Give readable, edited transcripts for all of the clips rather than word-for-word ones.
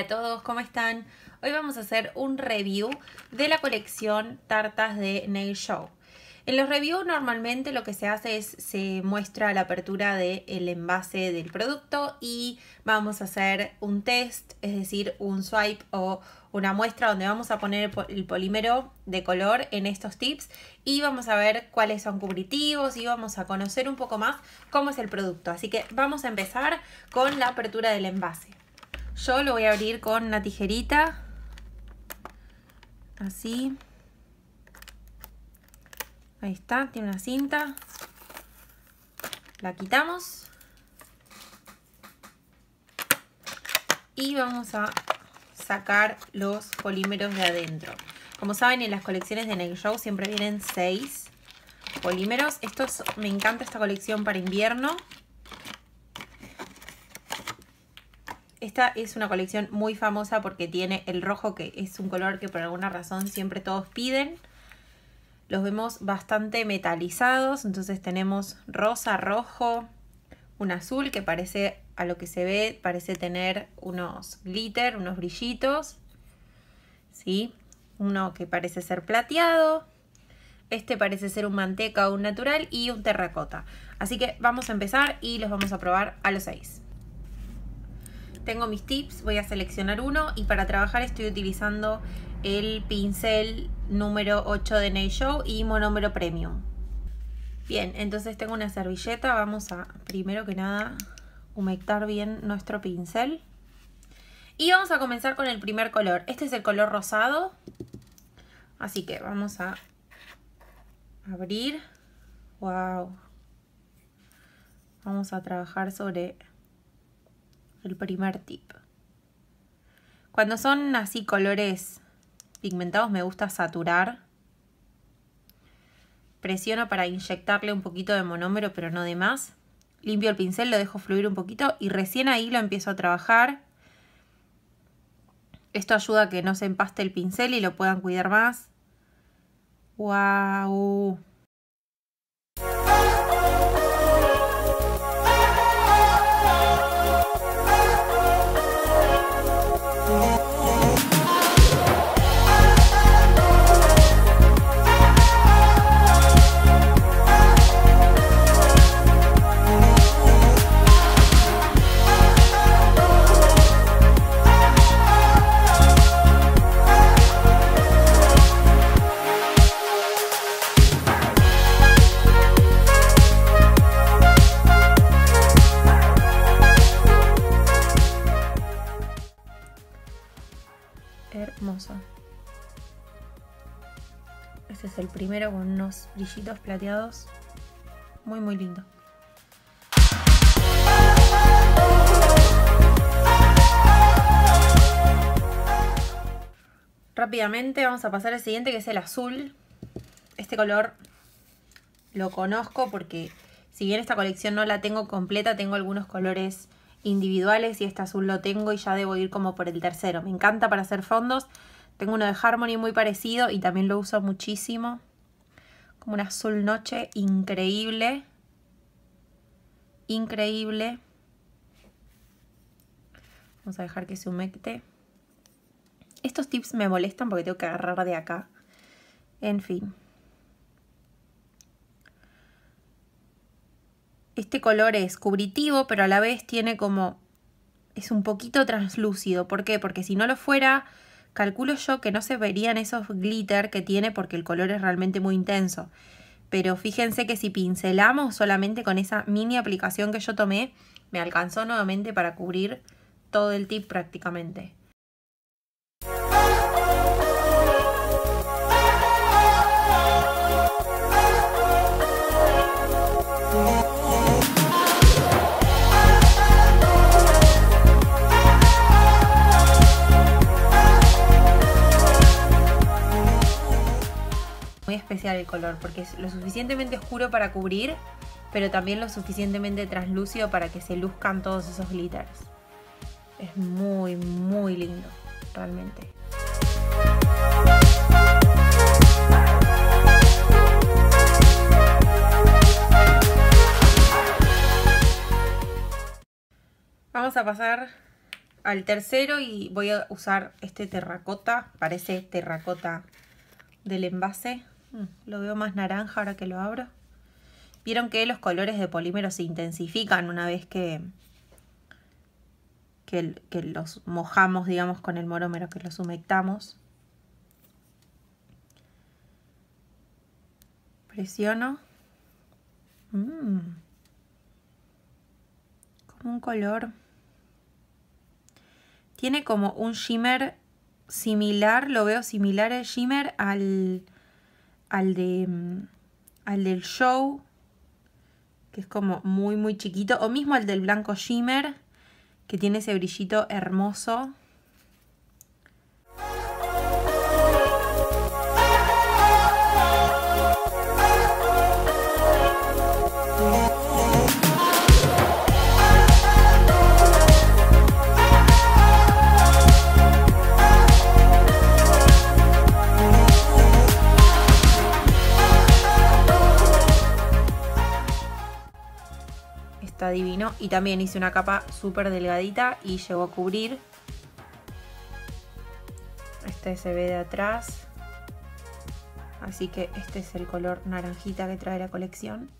todos, ¿cómo están? Hoy vamos a hacer un review de la colección Tartas de Nail Show. En los reviews normalmente lo que se hace es se muestra la apertura del envase del producto y vamos a hacer un test, es decir, un swipe o una muestra donde vamos a poner el polímero de color en estos tips y vamos a ver cuáles son cubritivos y vamos a conocer un poco más cómo es el producto. Así que vamos a empezar con la apertura del envase. Yo lo voy a abrir con una tijerita, así. Ahí está, tiene una cinta. La quitamos. Y vamos a sacar los polímeros de adentro. Como saben, en las colecciones de Nail Show siempre vienen 6 polímeros. Me encanta esta colección para invierno. Esta es una colección muy famosa porque tiene el rojo, que es un color que por alguna razón siempre todos piden. Los vemos bastante metalizados, entonces tenemos rosa, rojo, un azul que parece, a lo que se ve, parece tener unos glitter, unos brillitos, ¿sí? Uno que parece ser plateado, este parece ser un manteca o un natural y un terracota. Así que vamos a empezar y los vamos a probar a los 6. Tengo mis tips, voy a seleccionar uno y para trabajar estoy utilizando el pincel número 8 de Nail Show y monómero premium. Bien, entonces tengo una servilleta, vamos a primero que nada humectar bien nuestro pincel. Y vamos a comenzar con el primer color, este es el color rosado. Así que vamos a abrir. ¡Wow! Vamos a trabajar sobre el primer tip. Cuando son así colores pigmentados me gusta saturar. Presiono para inyectarle un poquito de monómero, pero no de más. Limpio el pincel, lo dejo fluir un poquito y recién ahí lo empiezo a trabajar. Esto ayuda a que no se empaste el pincel y lo puedan cuidar más. ¡Wow! Hermoso. Este es el primero con unos brillitos plateados. Muy muy lindo. Rápidamente vamos a pasar al siguiente, que es el azul. Este color lo conozco porque si bien esta colección no la tengo completa, tengo algunos colores individuales y este azul lo tengo y ya debo ir como por el tercero. Me encanta para hacer fondos. Tengo uno de Harmony muy parecido y también lo uso muchísimo. Como un azul noche increíble. Increíble. Vamos a dejar que se humecte. Estos tips me molestan porque tengo que agarrar de acá. En fin. Este color es cubritivo, pero a la vez tiene como... es un poquito translúcido. ¿Por qué? Porque si no lo fuera, calculo yo que no se verían esos glitter que tiene porque el color es realmente muy intenso. Pero fíjense que si pincelamos solamente con esa mini aplicación que yo tomé, me alcanzó nuevamente para cubrir todo el tip prácticamente. Muy especial el color porque es lo suficientemente oscuro para cubrir, pero también lo suficientemente translúcido para que se luzcan todos esos glitters. Es muy muy lindo, realmente. Vamos a pasar al tercero y voy a usar este terracota. Parece terracota del envase. Lo veo más naranja ahora que lo abro. Vieron que los colores de polímero se intensifican una vez que los mojamos, digamos, con el monómero, que los humectamos. Presiono. Como un color. Tiene como un shimmer similar, lo veo similar el shimmer al del Show, que es como muy muy chiquito, o mismo al del blanco shimmer, que tiene ese brillito hermoso. Está divino. Y también hice una capa súper delgadita y llegó a cubrir. Este se ve de atrás. Así que este es el color naranjita que trae la colección.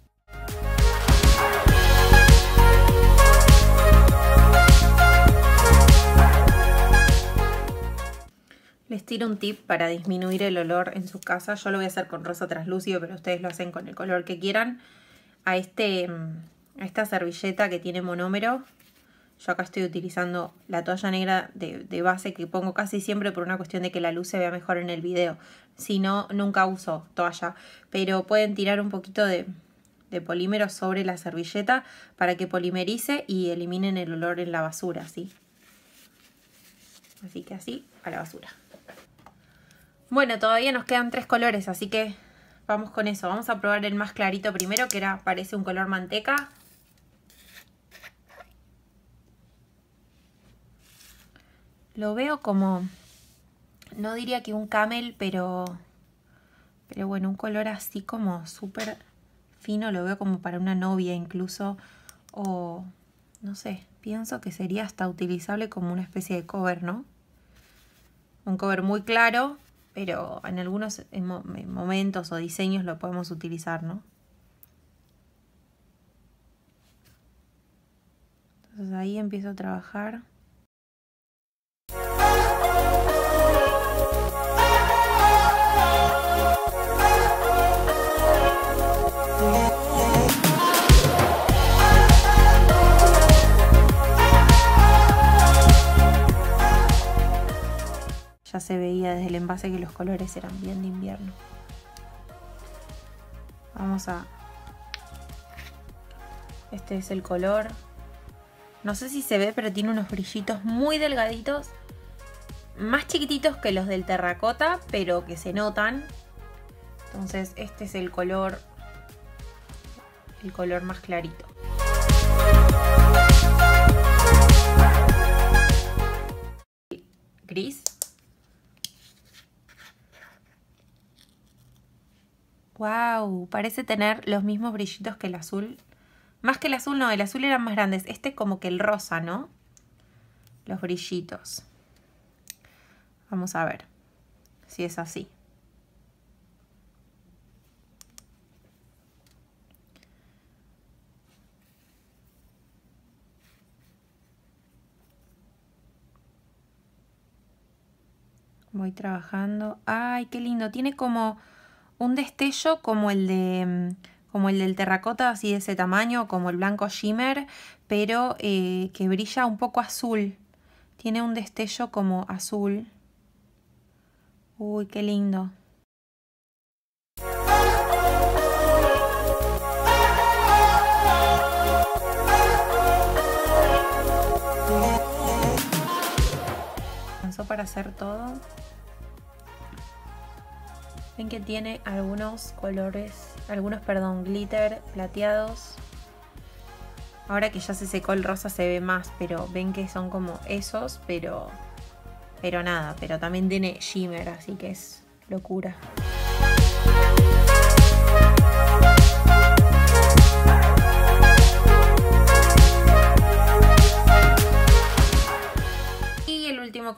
Les tiro un tip para disminuir el olor en su casa. Yo lo voy a hacer con rosa translúcido, pero ustedes lo hacen con el color que quieran. A esta servilleta que tiene monómero, yo acá estoy utilizando la toalla negra de base que pongo casi siempre por una cuestión de que la luz se vea mejor en el video. Si no, nunca uso toalla, pero pueden tirar un poquito de polímero sobre la servilleta para que polimerice y eliminen el olor en la basura, ¿sí? Así que así, a la basura. Bueno, todavía nos quedan 3 colores, así que vamos con eso. Vamos a probar el más clarito primero, que parece un color manteca. Lo veo como, no diría que un camel, pero bueno, un color así como súper fino. Lo veo como para una novia incluso, o no sé, pienso que sería hasta utilizable como una especie de cover, ¿no? Un cover muy claro, pero en algunos momentos o diseños lo podemos utilizar, ¿no? Entonces ahí empiezo a trabajar. Ya se veía desde el envase que los colores eran bien de invierno. Vamos a... Este es el color. No sé si se ve, pero tiene unos brillitos muy delgaditos. Más chiquititos que los del terracota, pero que se notan. Entonces este es el color más clarito. Gris. Wow, parece tener los mismos brillitos que el azul. Más que el azul, no, el azul eran más grandes. Este como que el rosa, ¿no? Los brillitos. Vamos a ver si es así. Voy trabajando. ¡Ay, qué lindo! Tiene como un destello como el del terracota, así de ese tamaño, como el blanco shimmer, pero que brilla un poco azul. Tiene un destello como azul. Uy, qué lindo. ¿Alcanzó para hacer todo? Ven que tiene algunos colores, glitter plateados. Ahora que ya se secó el rosa se ve más, pero ven que son como esos, pero nada, pero también tiene shimmer, así que es locura.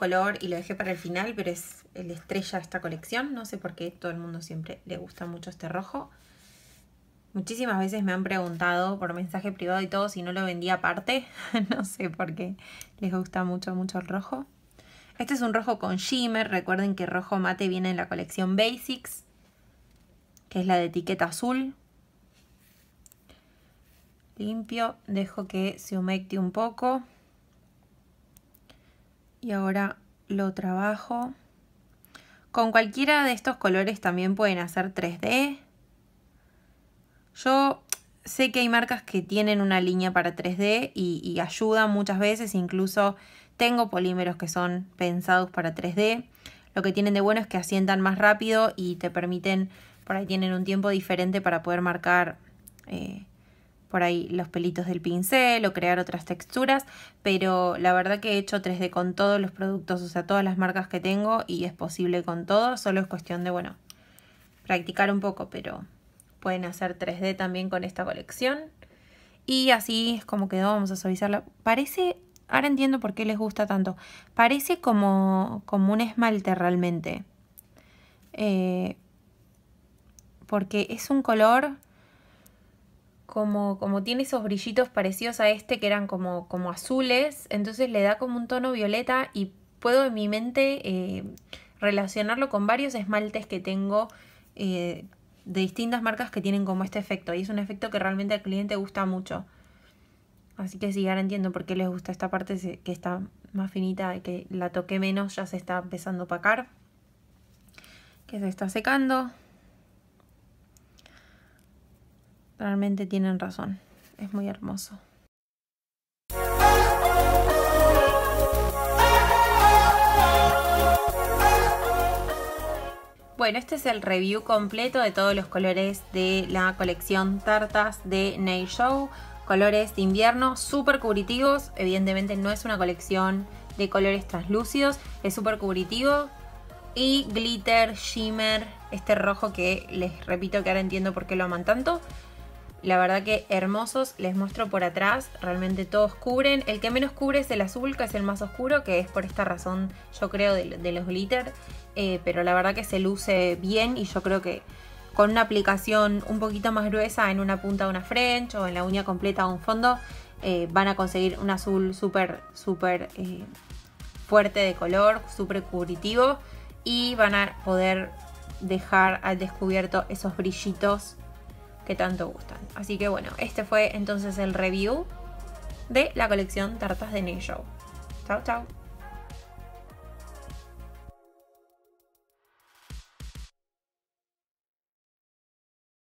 color y lo dejé para el final, pero es el estrella de esta colección. No sé por qué todo el mundo siempre le gusta mucho este rojo. Muchísimas veces me han preguntado por mensaje privado y todo si no lo vendía aparte. No sé por qué les gusta mucho el rojo. Este es un rojo con shimmer. Recuerden que rojo mate viene en la colección Basics, que es la de etiqueta azul. Limpio, dejo que se humecte un poco. Y ahora lo trabajo. Con cualquiera de estos colores también pueden hacer 3D. Yo sé que hay marcas que tienen una línea para 3D y ayudan muchas veces. Incluso tengo polímeros que son pensados para 3D. Lo que tienen de bueno es que asientan más rápido y te permiten, por ahí tienen un tiempo diferente para poder marcar por ahí los pelitos del pincel o crear otras texturas. Pero la verdad que he hecho 3D con todos los productos, o sea, todas las marcas que tengo, y es posible con todo. Solo es cuestión de, bueno, practicar un poco, pero pueden hacer 3D también con esta colección. Y así es como quedó. Vamos a suavizarla. Parece, ahora entiendo por qué les gusta tanto. Parece como un esmalte realmente. Porque es un color como tiene esos brillitos parecidos a este que eran como azules. Entonces le da como un tono violeta y puedo en mi mente relacionarlo con varios esmaltes que tengo de distintas marcas que tienen como este efecto. Y es un efecto que realmente al cliente gusta mucho. Así que sí, ahora entiendo por qué les gusta esta parte que está más finita y que la toqué menos. Ya se está empezando a opacar. Que se está secando. Realmente tienen razón. Es muy hermoso. Bueno, este es el review completo de todos los colores de la colección Tartas de Nail Show. Colores de invierno súper cubritivos. Evidentemente no es una colección de colores translúcidos. Es súper cubritivo. Y glitter, shimmer. Este rojo que les repito que ahora entiendo por qué lo aman tanto. La verdad que hermosos. Les muestro por atrás. Realmente todos cubren. El que menos cubre es el azul, que es el más oscuro, que es por esta razón, yo creo, de los glitter. Pero la verdad que se luce bien y yo creo que con una aplicación un poquito más gruesa en una punta de una French o en la uña completa o un fondo, van a conseguir un azul súper fuerte de color, súper cubritivo, y van a poder dejar al descubierto esos brillitos que tanto gustan. Así que bueno, este fue entonces el review de la colección Tartas de Nail Show. Chao, chao.